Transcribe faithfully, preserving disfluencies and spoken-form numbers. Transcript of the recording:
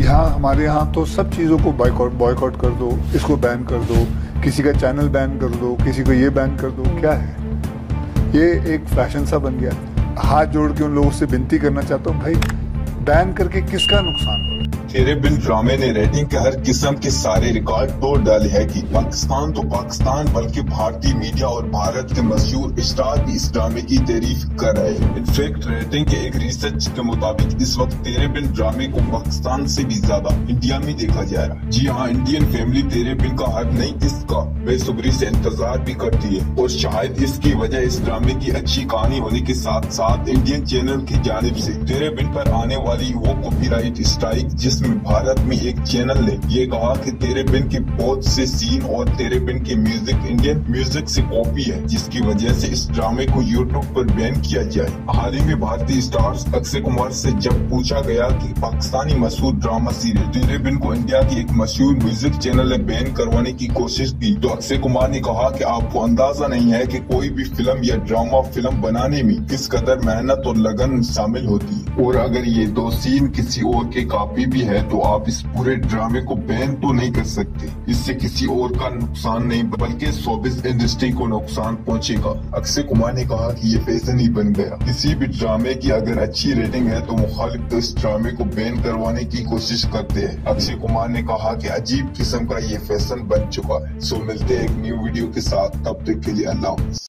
یہاں ہمارے یہاں تو سب چیزوں کو بوائکاٹ کر دو، اس کو بین کر دو، کسی کا چینل بین کر دو، کسی کو یہ بین کر دو. کیا ہے یہ؟ ایک فیشن سا بن گیا. ہاتھ جوڑ کے ان لوگوں سے بنتی کرنا چاہتا ہوں، بھائی بین کر کے کس کا نقصان ہو؟ تیرے بن ڈرامے نے ریٹنگ کے ہر قسم کے سارے ریکارڈ توڑ ڈالے ہیں کہ پاکستان تو پاکستان بلکہ بھارتی میڈیا اور بھارت کے مشہور اسٹار بھی اس ڈرامے کی تعریف کر رہے ہیں. انفیکٹ ریٹنگ کے ایک ریسرچ کے مطابق اس وقت تیرے بن ڈرامے کو پاکستان سے بھی زیادہ انڈیا میں دیکھا جا رہا ہے. جی ہاں، انڈین فیملی تیرے بن کا ہر نئی قسط کا بے صبری سے انتظار بھی کرتی ہے، اور شاید اس کی وجہ اس ڈرامے کی اچھی کہانی ہونے کے ساتھ ساتھ انڈین چینل کی جانب سے تیرے بن پر آنے والی وہ کاپی رائٹ اسٹرائک جس میں بھارت میں ایک چینل نے یہ کہا کہ تیرے بن کے بہت سے سین اور تیرے بن کے میوزک انڈین میوزک سے کاپی ہے، جس کی وجہ سے اس ڈرامے کو یوٹیوب پر بین کیا جائے. حال ہی میں بھارتی اسٹارز اکشے کمار سے جب پوچھا گیا کہ پاکستانی مشہور ڈرامہ سیریل تیرے بن کو انڈیا کی ایک مشہور میوزک چینل نے بین کروانے کی کوشش کی، تو اکشے کمار نے کہا کہ آپ کو اندازہ نہیں ہے کہ کوئی بھی فلم یا ڈرامہ فلم بنانے میں کس قدر محنت اور لگن شامل ہوتی ہے، اور اگر یہ دو سین کسی اور کے کاپی بھی ہے تو آپ اس پورے ڈرامے کو بین تو نہیں کر سکتے. اس سے کسی اور کا نقصان نہیں بلکہ شوبز انڈسٹری کو نقصان پہنچے گا. اکشے کمار نے کہا کہ یہ فیشن ہی بن گیا. کسی بھی ڈرامے کی اگر اچھی ریٹنگ ہے تو مخالف تو اس ڈرامے کو بین کروانے کی کوشش کرتے ہیں. اکشے کمار نے کہا کہ عجیب قسم کا یہ فیشن بن چکا ہے. سو ملتے ہیں ایک نیو ویڈیو کے ساتھ، تب تک کے لیے اللہ حافظ.